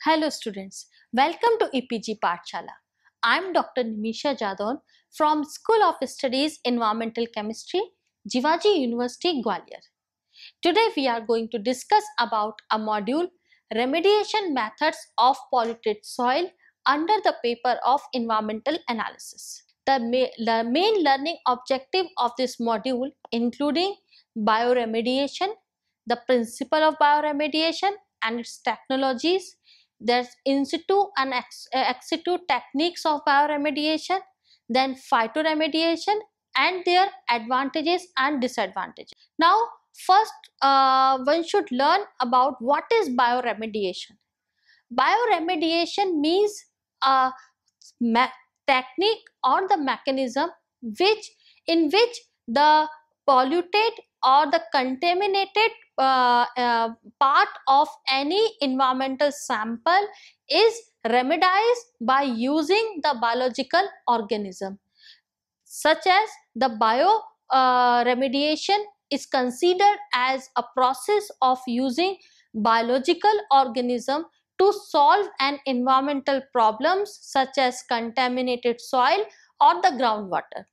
Hello students, welcome to EPG Pathshala. I am Dr. Nimisha Jadon from School of Studies Environmental Chemistry, Jivaji University, Gwalior. Today we are going to discuss about a module, Remediation Methods of Polluted Soil under the paper of Environmental Analysis. The main learning objective of this module including bioremediation, the principle of bioremediation and its technologies. There's in situ and ex situ techniques of bioremediation, then phytoremediation and their advantages and disadvantages. Now, first one should learn about what is bioremediation. Bioremediation means a technique or the mechanism in which the polluted or the contaminated part of any environmental sample is remedied by using the biological organism, such as the remediation is considered as a process of using biological organism to solve an environmental problems such as contaminated soil or the groundwater.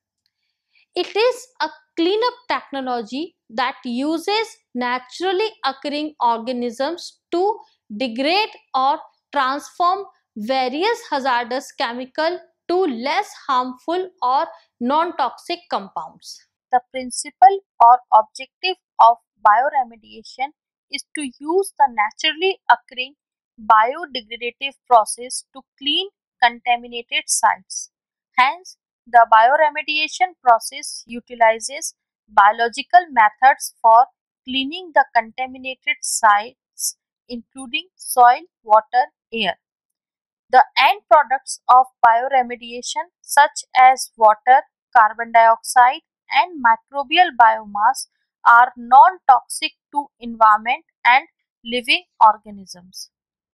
It is a cleanup technology that uses naturally occurring organisms to degrade or transform various hazardous chemicals to less harmful or non-toxic compounds. The principle or objective of bioremediation is to use the naturally occurring biodegradative process to clean contaminated sites. Hence, the bioremediation process utilizes biological methods for cleaning the contaminated sites, including soil, water, air. The end products of bioremediation, such as water, carbon dioxide, and microbial biomass, are non-toxic to environment and living organisms.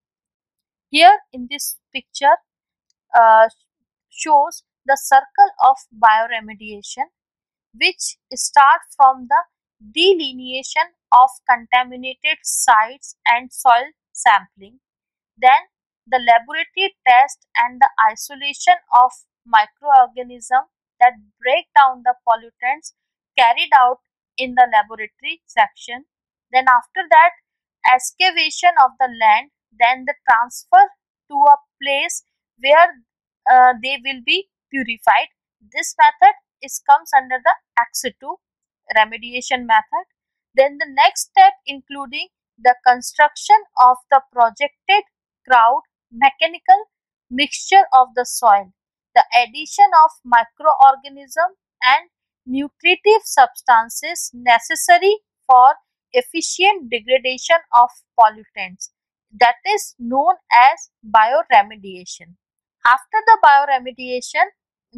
Here in this picture uh, shows the circle of bioremediation, which start from the delineation of contaminated sites and soil sampling, then the laboratory test and the isolation of microorganisms that break down the pollutants carried out in the laboratory section. Then after that, excavation of the land, then the transfer to a place where they will be purified. This method comes under the ex situ remediation method. Then the next step including the construction of the projected crowd mechanical mixture of the soil, the addition of microorganisms and nutritive substances necessary for efficient degradation of pollutants, that is known as bioremediation. After the bioremediation,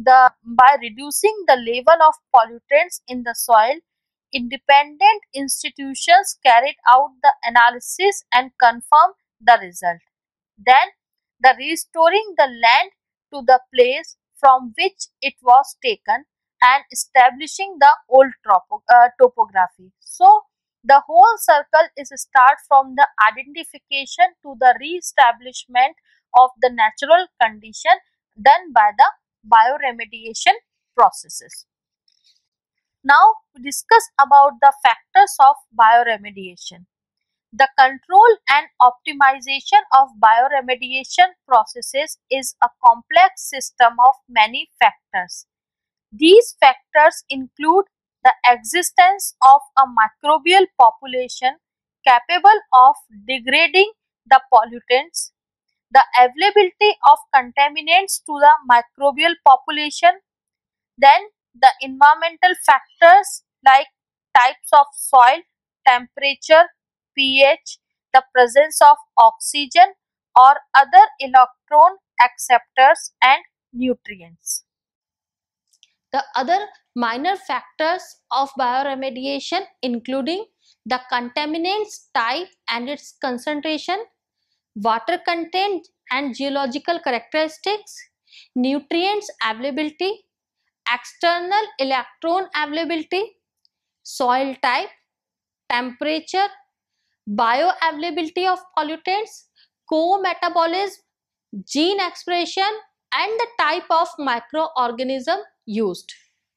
by reducing the level of pollutants in the soil, independent institutions carried out the analysis and confirmed the result. Then, the restoring the land to the place from which it was taken and establishing the old topography. So, the whole circle is start from the identification to the re-establishment of the natural condition done by the bioremediation processes. Now, we discuss about the factors of bioremediation. The control and optimization of bioremediation processes is a complex system of many factors. These factors include the existence of a microbial population capable of degrading the pollutants, the availability of contaminants to the microbial population, then the environmental factors like types of soil, temperature, pH, the presence of oxygen or other electron acceptors and nutrients. The other minor factors of bioremediation including the contaminants type and its concentration, water content and geological characteristics, nutrients availability, external electron availability, soil type, temperature, bioavailability of pollutants, co-metabolism, gene expression, and the type of microorganism used.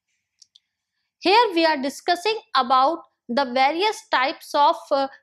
Here we are discussing about the various types of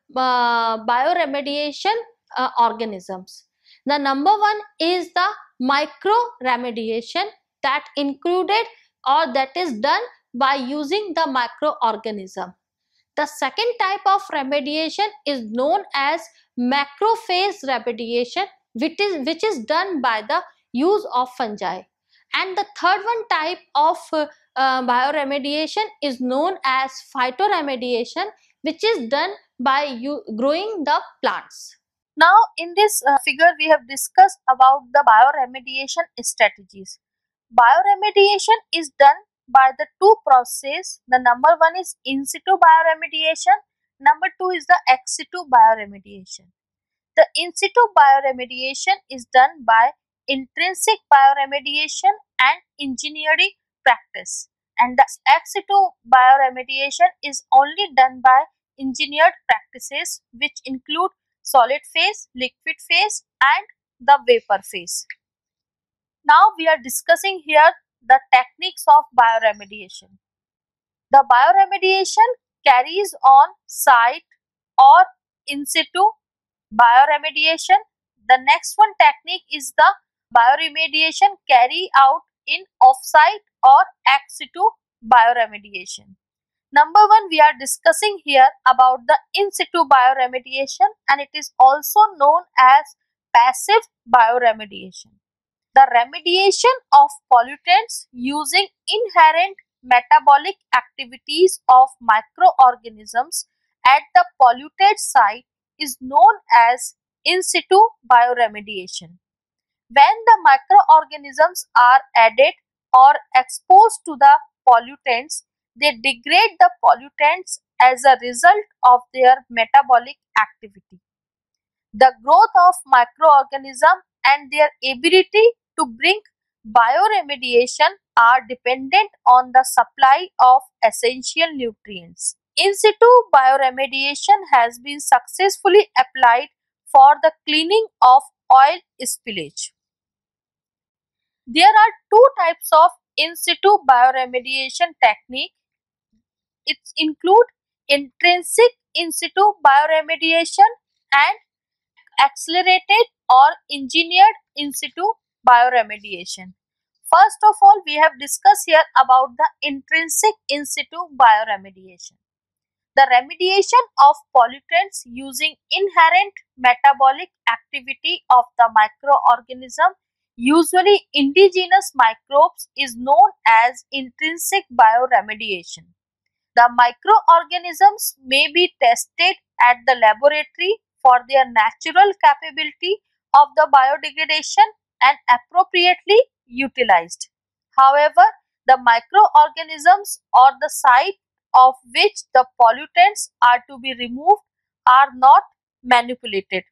bioremediation organisms. The number one is the micro-remediation, that included or that is done by using the microorganism. The second type of remediation is known as macrophage remediation, which is done by the use of fungi. And the third one type of bioremediation is known as phytoremediation, which is done by growing the plants. Now, in this figure, we have discussed about the bioremediation strategies. Bioremediation is done by the two processes. The number one is in situ bioremediation. Number two is the ex situ bioremediation. The in situ bioremediation is done by intrinsic bioremediation and engineering practice, and the ex situ bioremediation is only done by engineered practices, which include solid phase, liquid phase, and the vapor phase. Now we are discussing here the techniques of bioremediation. The bioremediation carries on site or in situ bioremediation. The next one technique is the bioremediation carry out in off-site or ex situ bioremediation. Number one, we are discussing here about the in situ bioremediation, and it is also known as passive bioremediation. The remediation of pollutants using inherent metabolic activities of microorganisms at the polluted site is known as in situ bioremediation. When the microorganisms are added or exposed to the pollutants, they degrade the pollutants as a result of their metabolic activity. The growth of microorganisms and their ability to bring bioremediation are dependent on the supply of essential nutrients. In situ bioremediation has been successfully applied for the cleaning of oil spillage. There are two types of in situ bioremediation technique. It include intrinsic in situ bioremediation and accelerated or engineered in situ bioremediation. First of all, we have discussed here about the intrinsic in situ bioremediation. The remediation of pollutants using inherent metabolic activity of the microorganism, usually indigenous microbes, is known as intrinsic bioremediation. The microorganisms may be tested at the laboratory for their natural capability of the biodegradation and appropriately utilized. However, the microorganisms or the site of which the pollutants are to be removed are not manipulated.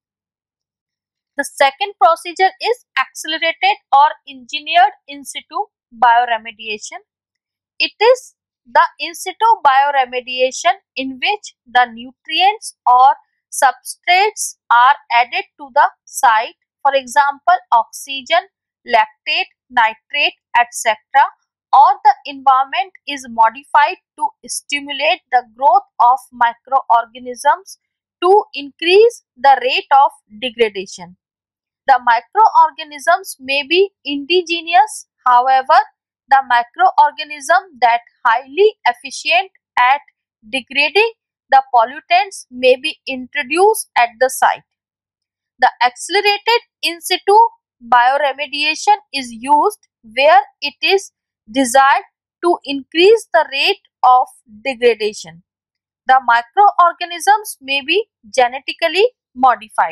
The second procedure is accelerated or engineered in situ bioremediation. It is the in situ bioremediation in which the nutrients or substrates are added to the site, for example, oxygen, lactate, nitrate, etc., or the environment is modified to stimulate the growth of microorganisms to increase the rate of degradation. The microorganisms may be indigenous, however, the microorganism that highly efficient at degrading the pollutants may be introduced at the site. The accelerated in situ bioremediation is used where it is desired to increase the rate of degradation. The microorganisms may be genetically modified.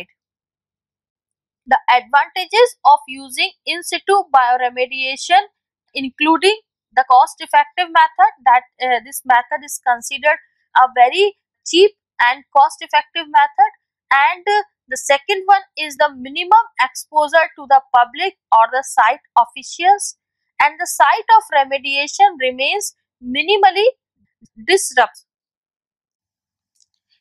The advantages of using in situ bioremediation, including the cost effective method, that this method is considered a very cheap and cost effective method, and the second one is the minimum exposure to the public or the site officials, and the site of remediation remains minimally disrupted.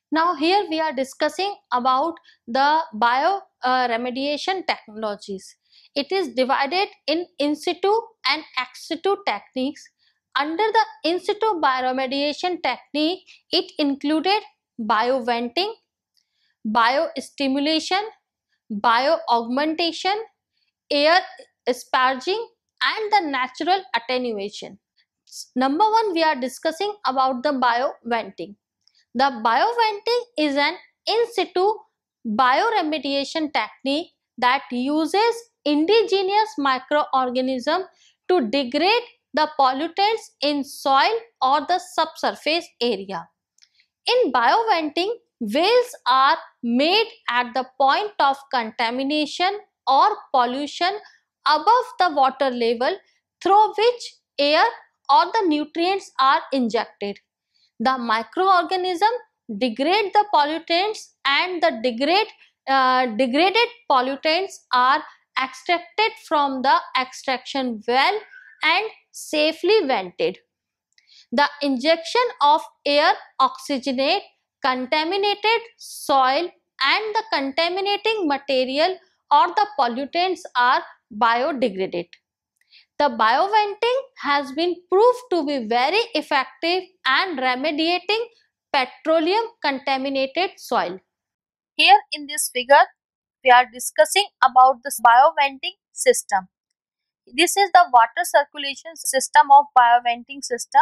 Now here we are discussing about the bio remediation technologies. It is divided in situ and ex situ techniques. Under the in situ bioremediation technique, it included bioventing, biostimulation, bioaugmentation, air asparaging, and the natural attenuation. Number one, we are discussing about the bioventing. The bioventing is an in situ bioremediation technique that uses indigenous microorganisms to degrade the pollutants in soil or the subsurface area. In bioventing, wells are made at the point of contamination or pollution above the water level through which air or the nutrients are injected. The microorganism degrade the pollutants and the degraded pollutants are extracted from the extraction well and safely vented. The injection of air oxygenate contaminated soil and the contaminating material or the pollutants are biodegraded. The bioventing has been proved to be very effective and remediating petroleum contaminated soil. Here in this figure, we are discussing about this bioventing system. This is the water circulation system of bioventing system.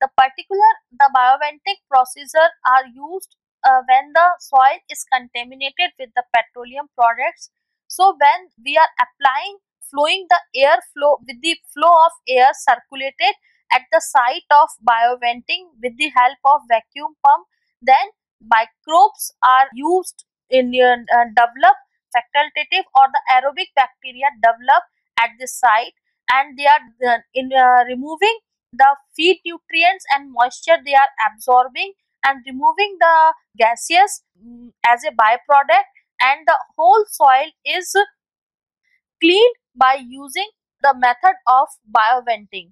The bioventing procedure are used when the soil is contaminated with the petroleum products. So when we are applying flowing the air flow with the flow of air circulated at the site of bioventing with the help of vacuum pump, then microbes are used in develop facultative or the aerobic bacteria develop at the site, and they are in removing the feed nutrients and moisture they are absorbing and removing the gases as a byproduct, and the whole soil is cleaned by using the method of bioventing.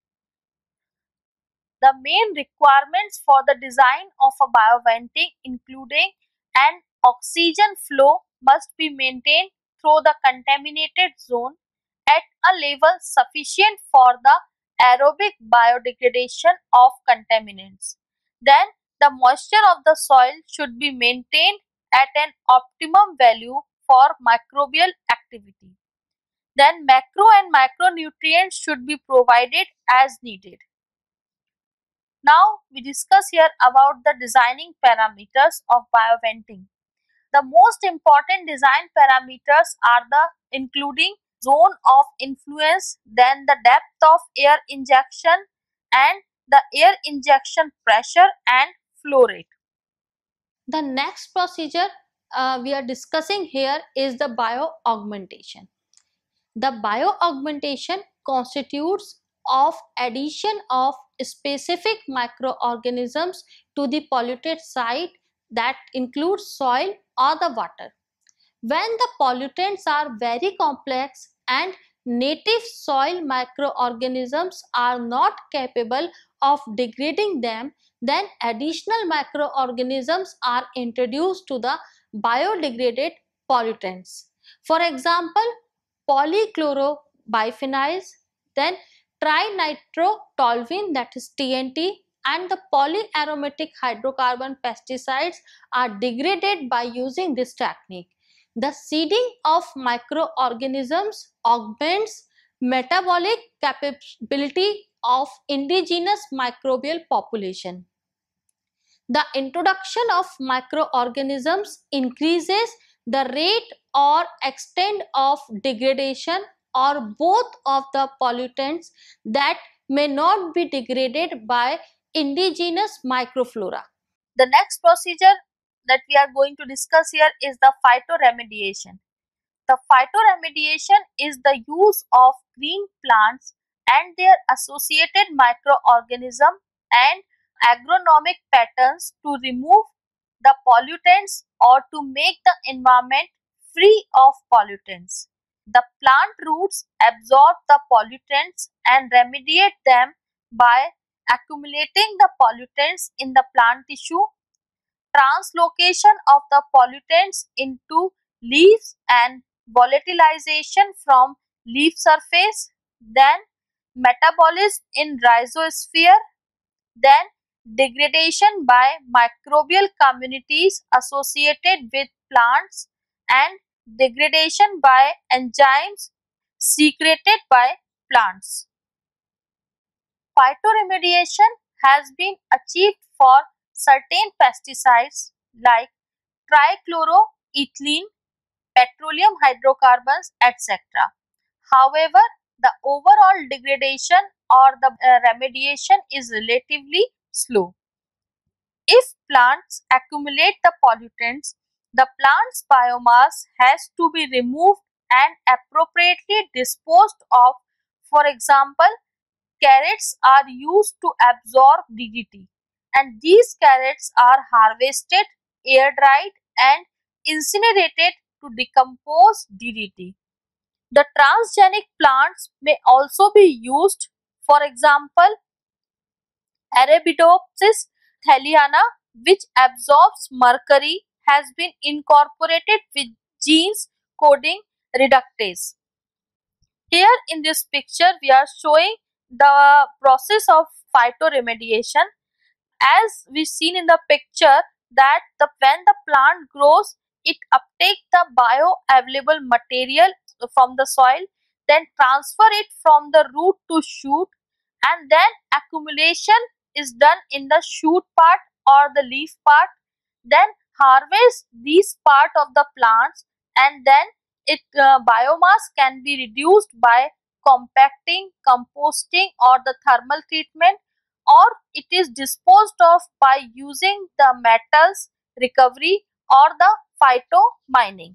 The main requirements for the design of a bioventing including an oxygen flow must be maintained through the contaminated zone at a level sufficient for the aerobic biodegradation of contaminants. Then the moisture of the soil should be maintained at an optimum value for microbial activity. Then macro and micronutrients should be provided as needed. Now we discuss here about the designing parameters of bioventing. The most important design parameters are the including zone of influence, then the depth of air injection and the air injection pressure and flow rate. The next procedure we are discussing here is the bioaugmentation. The bioaugmentation constitutes of addition of specific microorganisms to the polluted site that includes soil or the water. When the pollutants are very complex and native soil microorganisms are not capable of degrading them, then additional microorganisms are introduced to the biodegraded pollutants. For example, polychlorobiphenyls, then trinitrotoluene, that is TNT, and the polyaromatic hydrocarbon pesticides are degraded by using this technique. The seeding of microorganisms augments metabolic capability of indigenous microbial population. The introduction of microorganisms increases the rate or extent of degradation or both of the pollutants that may not be degraded by indigenous microflora. The next procedure that we are going to discuss here is the phytoremediation. The phytoremediation is the use of green plants and their associated microorganisms and agronomic patterns to remove the pollutants or to make the environment free of pollutants. The plant roots absorb the pollutants and remediate them by accumulating the pollutants in the plant tissue. translocation of the pollutants into leaves and volatilization from leaf surface, then metabolism in rhizosphere, then degradation by microbial communities associated with plants, and degradation by enzymes secreted by plants. Phytoremediation has been achieved for certain pesticides like trichloroethylene, petroleum hydrocarbons, etc. However, the overall degradation or the remediation is relatively slow. If plants accumulate the pollutants, the plant's biomass has to be removed and appropriately disposed of. For example, carrots are used to absorb DDT, and these carrots are harvested, air dried, and incinerated to decompose DDT. The transgenic plants may also be used. For example, Arabidopsis thaliana, which absorbs mercury, has been incorporated with genes coding reductase. Here in this picture, we are showing the process of phytoremediation. As we seen in the picture, that when the plant grows, it uptakes the bioavailable material from the soil, then transfer it from the root to shoot, and then accumulation is done in the shoot part or the leaf part. Then harvest these part of the plants, and then it biomass can be reduced by compacting, composting, or the thermal treatment, or it is disposed of by using the metals recovery or the phytomining.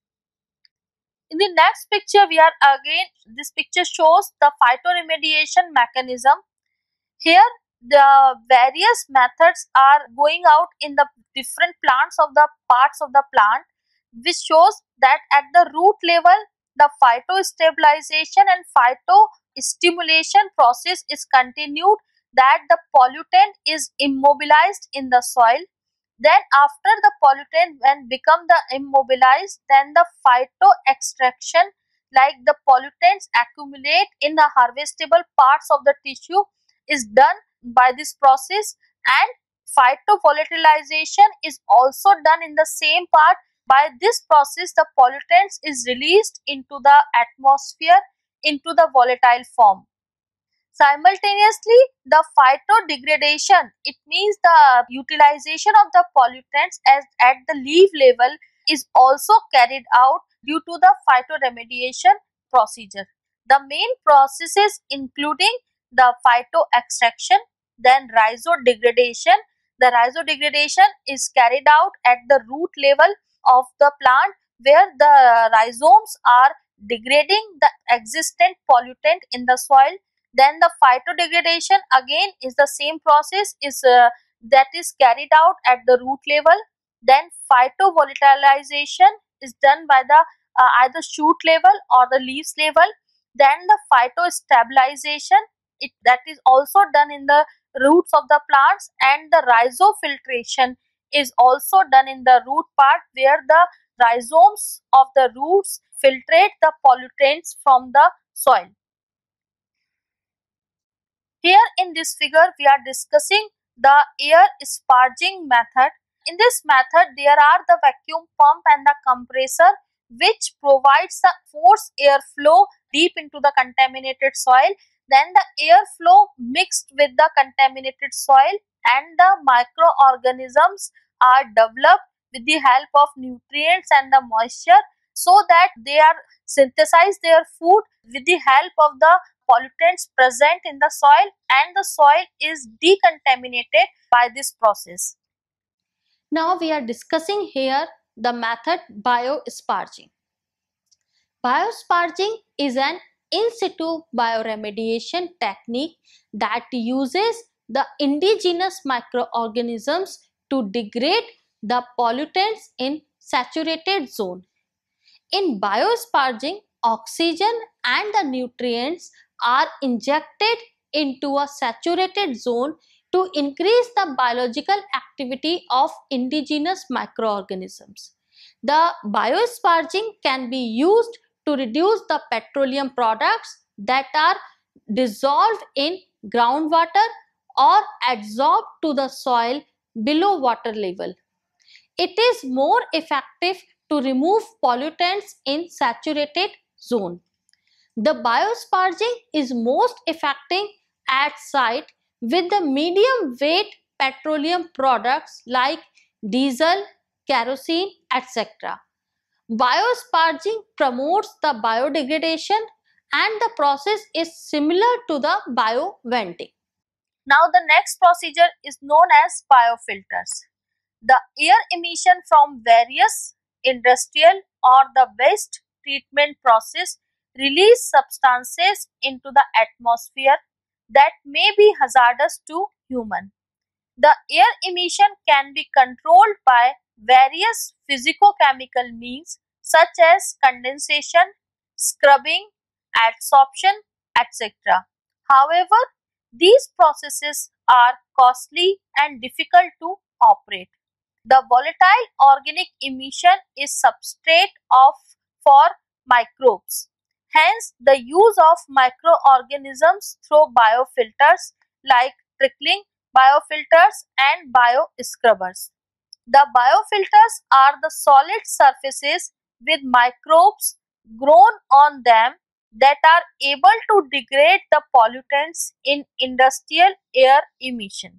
In the next picture, this picture shows the phytoremediation mechanism. Here, the various methods are going out in the different plants of the parts of the plant, which shows that at the root level, the phytostabilization and phytostimulation process is continued, that the pollutant is immobilized in the soil. Then after the pollutant when become the immobilized, then the phyto extraction, like the pollutants accumulate in the harvestable parts of the tissue, is done by this process, and phytovolatilization is also done in the same part. By this process, the pollutants is released into the atmosphere into the volatile form. Simultaneously, the phytodegradation, it means the utilization of the pollutants as at the leaf level, is also carried out due to the phytoremediation procedure. The main processes including the phyto extraction, then rhizodegradation. The rhizodegradation is carried out at the root level of the plant, where the rhizomes are degrading the existent pollutant in the soil. Then the phytodegradation again is the same process that is carried out at the root level. Then phytovolatilization is done by the either shoot level or the leaves level. Then the phytostabilization, that is also done in the roots of the plants, and the rhizofiltration is also done in the root part, where the rhizomes of the roots filtrate the pollutants from the soil. Here in this figure, we are discussing the air sparging method. In this method, there are the vacuum pump and the compressor, which provides the forced airflow deep into the contaminated soil. Then the airflow mixed with the contaminated soil, and the microorganisms are developed with the help of nutrients and the moisture, so that they are synthesize their food with the help of the pollutants present in the soil, and the soil is decontaminated by this process. Now we are discussing here the method biosparging. Biosparging is an in situ bioremediation technique that uses the indigenous microorganisms to degrade the pollutants in saturated zone. In biosparging, oxygen and the nutrients are injected into a saturated zone to increase the biological activity of indigenous microorganisms. The biosparging can be used to reduce the petroleum products that are dissolved in groundwater or adsorbed to the soil below water level. It is more effective to remove pollutants in saturated zone. The biosparging is most effective at site with the medium weight petroleum products like diesel, kerosene, etc. Biosparging promotes the biodegradation and the process is similar to the bioventing. Now the next procedure is known as biofilters. The air emission from various industrial or the waste treatment process release substances into the atmosphere that may be hazardous to human. The air emission can be controlled by various physicochemical means such as condensation, scrubbing, adsorption, etc. However, these processes are costly and difficult to operate. The volatile organic emission is substrate of for microbes. Hence, the use of microorganisms through biofilters like trickling biofilters and bioscrubbers. The biofilters are the solid surfaces with microbes grown on them that are able to degrade the pollutants in industrial air emission.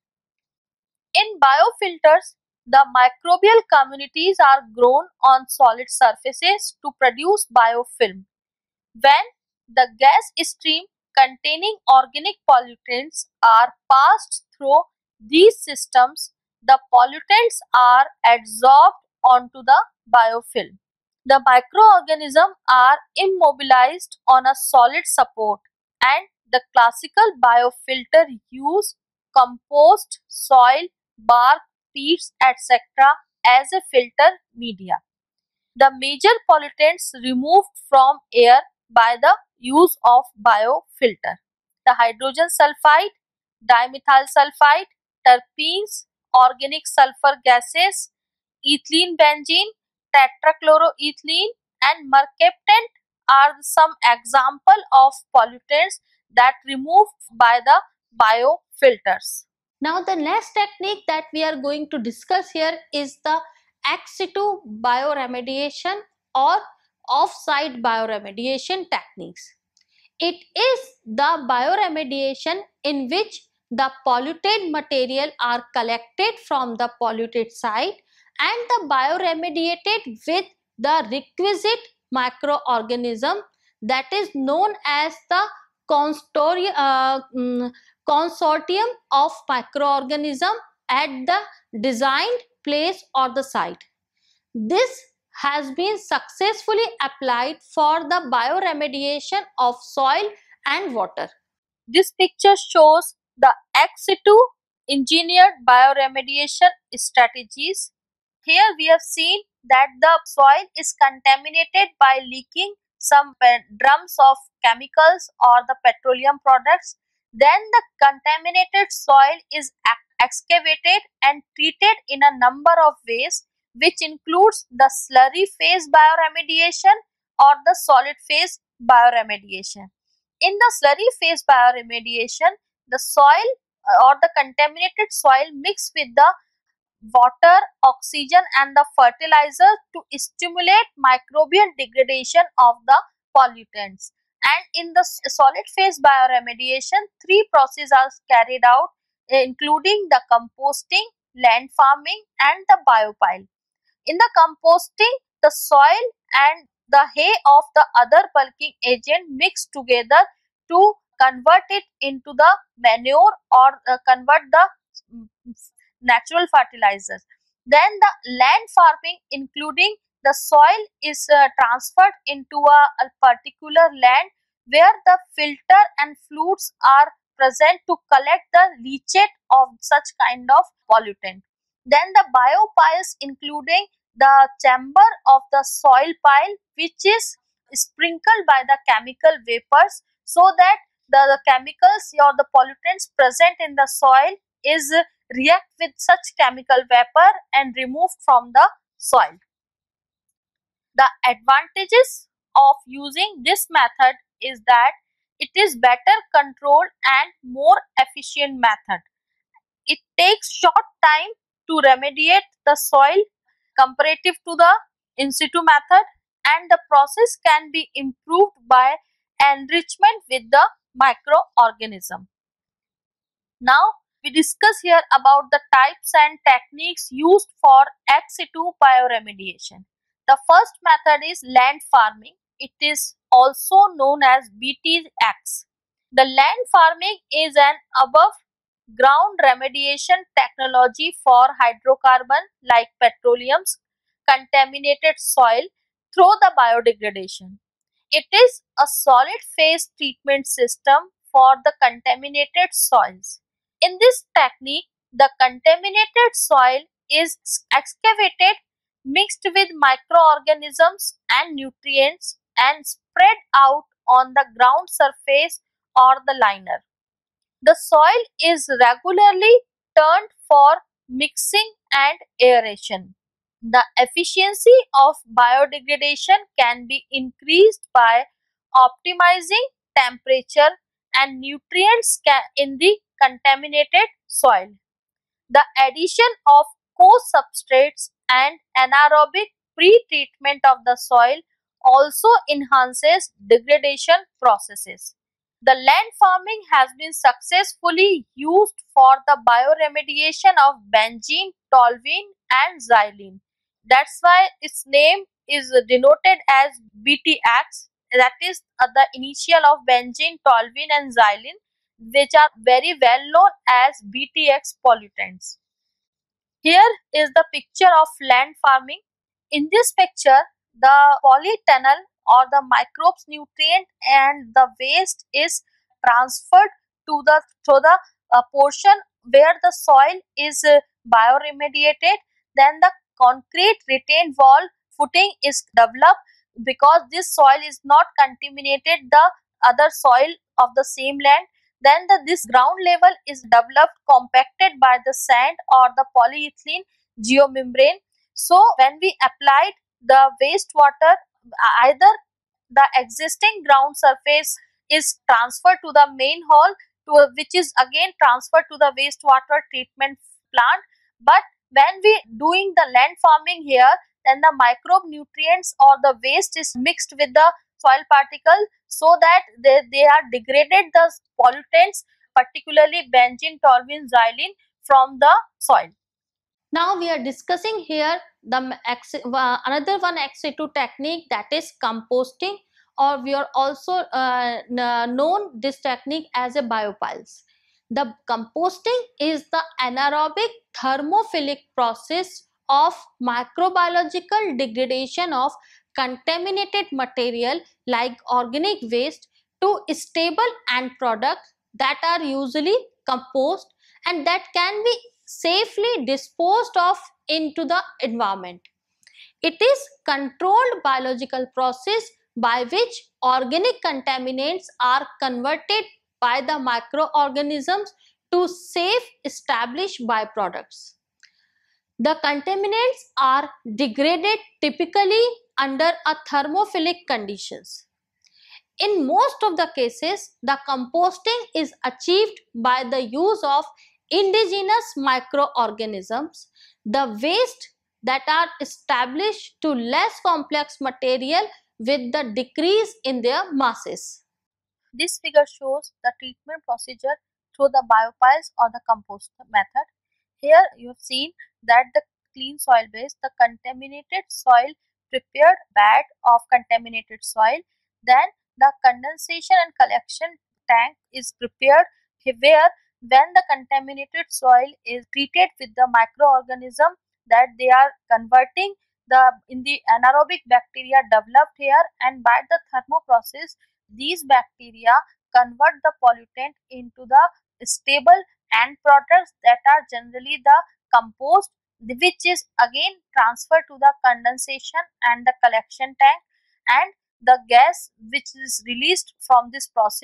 In biofilters, the microbial communities are grown on solid surfaces to produce biofilm. When the gas stream containing organic pollutants are passed through these systems, the pollutants are adsorbed onto the biofilm. The microorganisms are immobilized on a solid support, and the classical biofilter use compost, soil, bark, peats, etc. as a filter media. The major pollutants removed from air by the use of biofilter: the hydrogen sulfide, dimethyl sulfide, terpenes, organic sulfur gases, ethylene benzene, tetrachloroethylene, and mercaptan are some example of pollutants that removed by the biofilters. Now the next technique that we are going to discuss here is the ex situ bioremediation or off-site bioremediation techniques. It is the bioremediation in which the polluted material are collected from the polluted site and the bioremediated with the requisite microorganism that is known as the consortium of microorganism at the designed place or the site. This has been successfully applied for the bioremediation of soil and water. This picture shows the ex situ engineered bioremediation strategies. Here we have seen that the soil is contaminated by leaking some drums of chemicals or the petroleum products. Then the contaminated soil is excavated and treated in a number of ways, which includes the slurry phase bioremediation or the solid phase bioremediation. In the slurry phase bioremediation, the soil or the contaminated soil mixed with the water, oxygen and the fertilizer to stimulate microbial degradation of the pollutants. And in the solid phase bioremediation, three processes are carried out, including the composting, land farming and the biopile. In the composting, the soil and the hay of the other bulking agent mixed together to convert it into the manure or convert the natural fertilizers. Then the land farming, including the soil is transferred into a particular land where the filter and flutes are present to collect the leachate of such kind of pollutant. Then the biopiles, including the chamber of the soil pile, which is sprinkled by the chemical vapors so that the chemicals or the pollutants present in the soil is react with such chemical vapor and removed from the soil. The advantages of using this method is that it is better controlled and more efficient method. It takes short time to remediate the soil comparative to the in situ method, and the process can be improved by enrichment with the microorganism. Now we discuss here about the types and techniques used for ex situ bioremediation. The first method is land farming. It is also known as BTX. The land farming is an above ground remediation technology for hydrocarbon like petroleum's contaminated soil through the biodegradation. It is a solid phase treatment system for the contaminated soils. In this technique, the contaminated soil is excavated, mixed with microorganisms and nutrients, and spread out on the ground surface or the liner. The soil is regularly turned for mixing and aeration. The efficiency of biodegradation can be increased by optimizing temperature and nutrients in the contaminated soil. The addition of co-substrates and anaerobic pre-treatment of the soil also enhances degradation processes. The land farming has been successfully used for the bioremediation of benzene, toluene and xylene. That's why its name is denoted as BTX, that is the initial of benzene, toluene and xylene, which are very well known as BTX pollutants. Here is the picture of land farming. In this picture, the polytunnel or the microbes nutrient and the waste is transferred to the through the portion where the soil is bioremediated. Then the concrete retained wall footing is developed because this soil is not contaminated the other soil of the same land. Then this ground level is developed compacted by the sand or the polyethylene geomembrane. So when we applied the wastewater, either the existing ground surface is transferred to the main hall, which is again transferred to the wastewater treatment plant. But when we doing the land farming here, then the microbe nutrients or the waste is mixed with the soil particle, so that they are degraded the pollutants, particularly benzene, toluene, xylene from the soil. Now we are discussing here the another one ex situ technique, that is composting, or we are also known this technique as a biopiles. The composting is the anaerobic thermophilic process of microbiological degradation of contaminated material like organic waste to stable end products that are usually compost and that can be safely disposed of into the environment. It is controlled biological process by which organic contaminants are converted by the microorganisms to safe established byproducts. The contaminants are degraded typically under a thermophilic conditions. In most of the cases, the composting is achieved by the use of indigenous microorganisms. The waste that are established to less complex material with the decrease in their masses. This figure shows the treatment procedure through the biopiles or the compost method. Here you have seen that the clean soil base, the contaminated soil prepared bed of contaminated soil, then the condensation and collection tank is prepared where when the contaminated soil is treated with the microorganism, that they are converting in the anaerobic bacteria developed here, and by the thermo process these bacteria convert the pollutant into the stable end products that are generally the compost, which is again transferred to the condensation and the collection tank, and the gas which is released from this process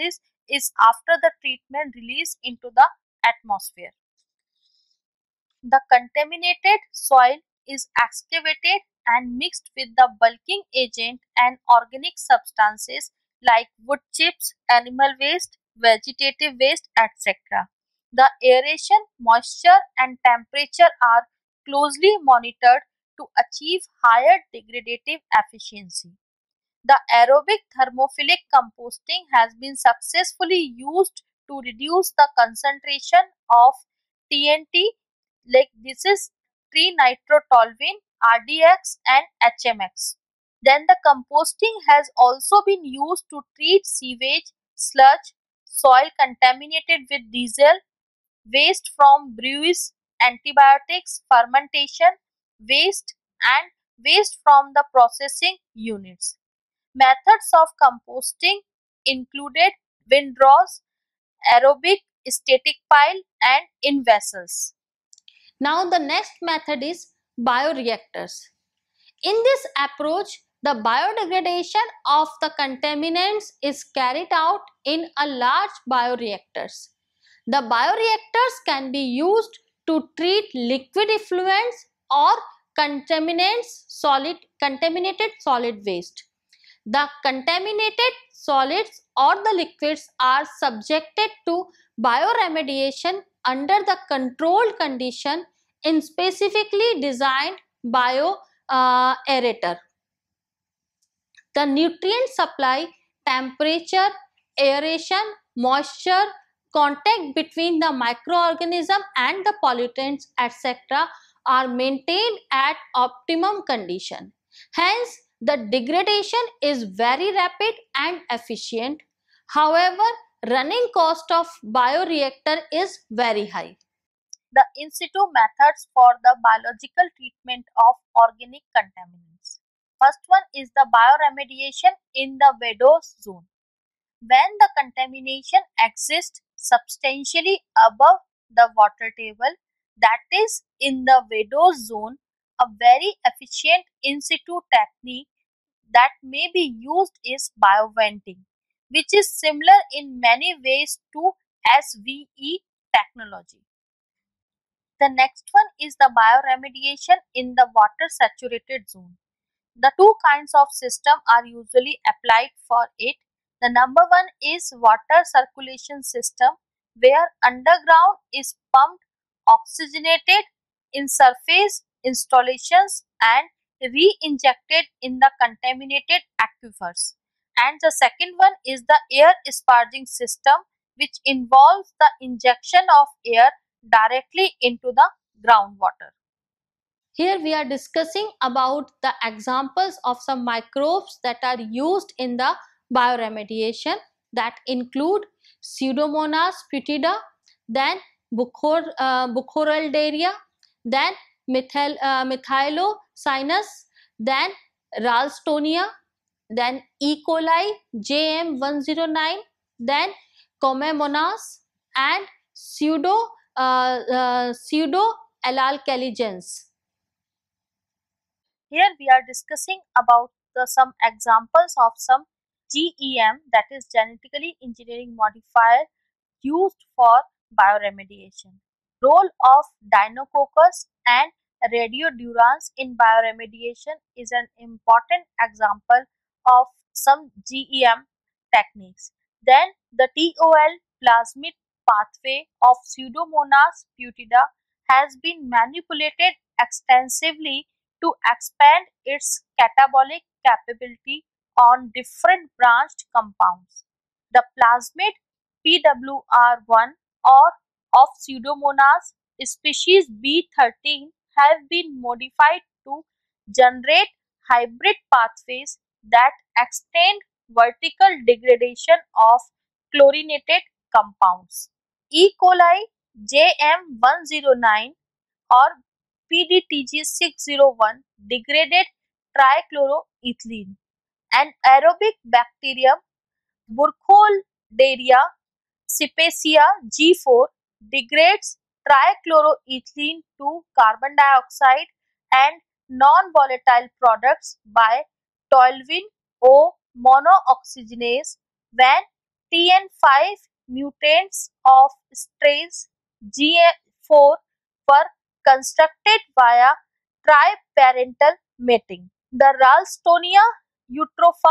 is after the treatment released into the atmosphere. The contaminated soil is excavated and mixed with the bulking agent and organic substances like wood chips, animal waste, vegetative waste, etc. The aeration, moisture, and temperature are closely monitored to achieve higher degradative efficiency. The aerobic thermophilic composting has been successfully used to reduce the concentration of TNT, like this is trinitrotoluene, RDX and HMX. Then the composting has also been used to treat sewage, sludge, soil contaminated with diesel, waste from breweries, antibiotics, fermentation, waste and waste from the processing units. Methods of composting included windrows, aerobic, static pile and in vessels. Now the next method is bioreactors. In this approach, the biodegradation of the contaminants is carried out in a large bioreactors. The bioreactors can be used to treat liquid effluents or contaminated solid waste. The contaminated solids or the liquids are subjected to bioremediation under the controlled condition in specifically designed aerator. The nutrient supply, temperature, aeration, moisture, contact between the microorganism and the pollutants, etc. are maintained at optimum condition. Hence, the degradation is very rapid and efficient. However, running cost of bioreactor is very high. The in situ methods for the biological treatment of organic contaminants. First one is the bioremediation in the Vadose zone. When the contamination exists substantially above the water table, that is in the Vadose zone, a very efficient in situ technique that may be used is bioventing, which is similar in many ways to SVE technology. The next one is the bioremediation in the water saturated zone. The two kinds of system are usually applied for it. The number one is water circulation system, where underground is pumped, oxygenated in surface installations and re-injected in the contaminated aquifers. And the second one is the air sparging system, which involves the injection of air directly into the groundwater. Here we are discussing about the examples of some microbes that are used in the bioremediation, that include Pseudomonas putida, then Bucholderia, then Methylocyanus, then Ralstonia, then E. coli JM109, then Comemonas and pseudo Here we are discussing about some examples of some GEM, that is genetically engineering modifier used for bioremediation. Role of Dinococcus and radiodurans in bioremediation is an important example of some GEM techniques. Then the TOL plasmid pathway of Pseudomonas putida has been manipulated extensively to expand its catabolic capability on different branched compounds. The plasmid PWR1 or of Pseudomonas species B13 have been modified to generate hybrid pathways that extend vertical degradation of chlorinated compounds. E. coli JM109 or PDTG601 degraded trichloroethylene. An aerobic bacterium Burkholderia cepacia G4 degrades trichloroethylene to carbon dioxide and non-volatile products by toluene O monooxygenase when TN5 mutants of strains GA4 were constructed via triparental mating. The Ralstonia eutropha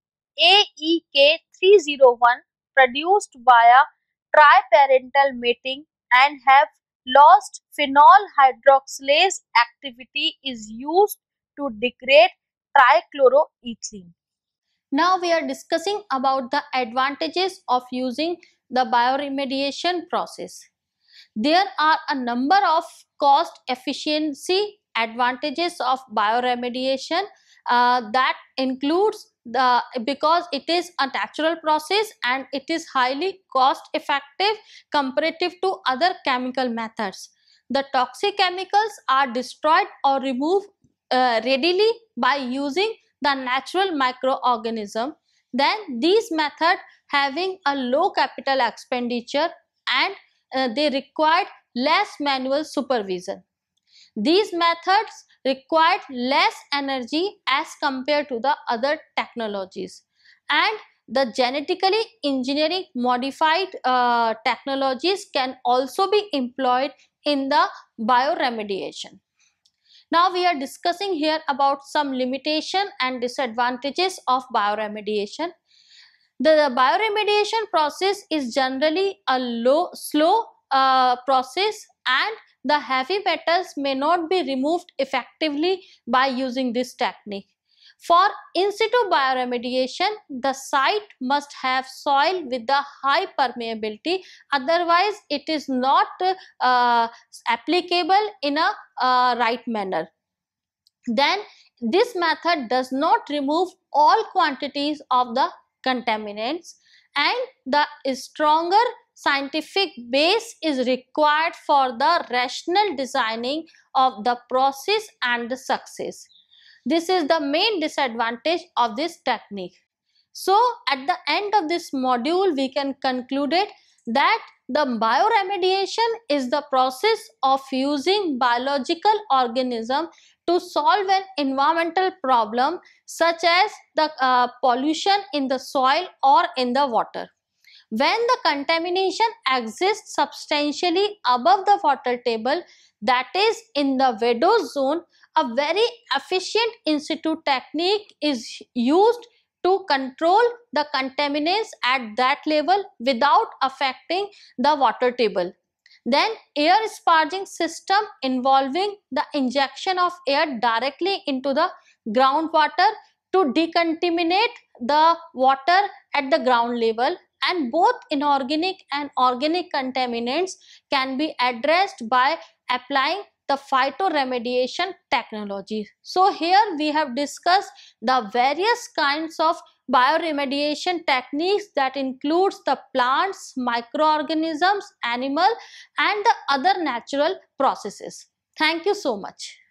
AEK301 produced via triparental mating and have lost phenol hydroxylase activity is used to degrade trichloroethylene. Now we are discussing about the advantages of using the bioremediation process. There are a number of cost efficiency advantages of bioremediation that includes the because it is a natural process and it is highly cost effective comparative to other chemical methods. The toxic chemicals are destroyed or removed readily by using the natural microorganism. Then these methods having a low capital expenditure and they required less manual supervision. These methods required less energy as compared to the other technologies, and the genetically engineering modified technologies can also be employed in the bioremediation. Now we are discussing here about some limitation and disadvantages of bioremediation. The bioremediation process is generally a slow process, and the heavy metals may not be removed effectively by using this technique. For in situ bioremediation, the site must have soil with the high permeability, otherwise it is not applicable in a right manner. Then this method does not remove all quantities of the contaminants, and the stronger scientific base is required for the rational designing of the process and the success. This is the main disadvantage of this technique. So at the end of this module, we can conclude it that the bioremediation is the process of using biological organism to solve an environmental problem such as the pollution in the soil or in the water. When the contamination exists substantially above the water table, that is in the vadose zone, a very efficient in situ technique is used to control the contaminants at that level without affecting the water table. Then air sparging system involving the injection of air directly into the groundwater to decontaminate the water at the ground level, and both inorganic and organic contaminants can be addressed by applying the phytoremediation technology. So here we have discussed the various kinds of bioremediation techniques that includes the plants, microorganisms, animal and the other natural processes. Thank you so much.